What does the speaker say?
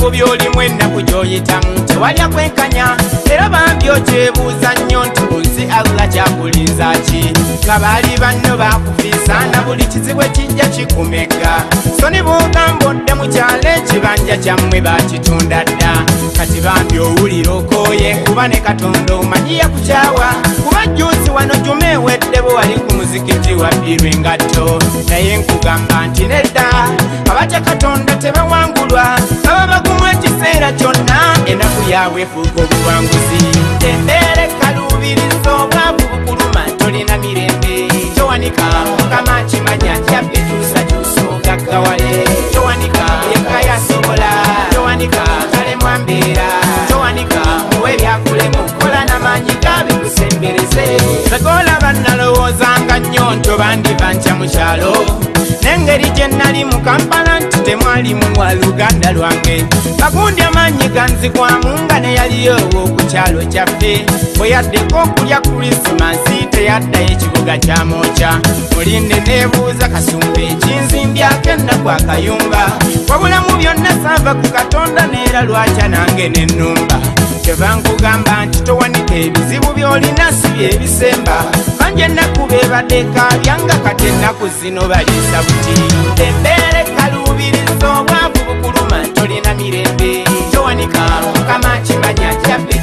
ebizibu by'olimu ennaku gy'oyitamu tewalya kwenkanya era bambi okyebuuza nnyo nti bunsi Allah kyakulinza ki kabaali banno bakufiisa na buli kizibu ekijja kikumega so ne bw'ogamba odde mu kyalo ekibanja kyammwe bakitunda dda kati bambi owulira okooye kuba ne Katonda omanyi yakukyawa kuba jjuuzi wano juma ewedde bwe wali ku muzikiti wabbirwa engatto naye nkugamba nti nedda abatya Katonda tebawangulwa baba bagumu ekiseera kyonna ennaku yaabwe efuuka obuwanguzi tendere kalubiriza obwavu bukuluma tolina mirembe kyowanika Mukama kimanya kyabituusakyusa ogaggawale kyowanika yekka yasobola kyowanika talemwa mbeera kyowanika muwe byakulemu kola n'amaanyi gabikusembereze sekoolaba nalowoozanga nnyo ntoba ndiva nkya mu kyalo n'engeri gye nali mu Kampala nti temwalimu wa luganda lwange bagundi amaanyi ganzigwamu nga ne yaliyowo ku kyalo kyaffe bwe yaddeko okulya Krisimansi teyaddayo ekibuga kyamooca mulinde neebuuza kasumba ekinzimbyako ennaku akayumba wabulamu byonna saava ku Katonda neera lwakya nange n'ennumba kyeva nkugamba nti towanika ebizibu by'olina si byebisemba banje ennaku beebadde kaabyanga kati ennaku zino baliisa buti embeere kalubiriza obwavu bukuluma tolina mirembe towanika Mukama kimanya kyabbe